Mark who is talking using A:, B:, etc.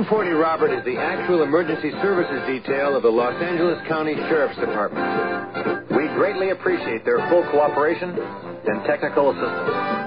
A: 240 Robert is the actual emergency services detail of the Los Angeles County Sheriff's Department. We greatly appreciate their full cooperation and technical assistance.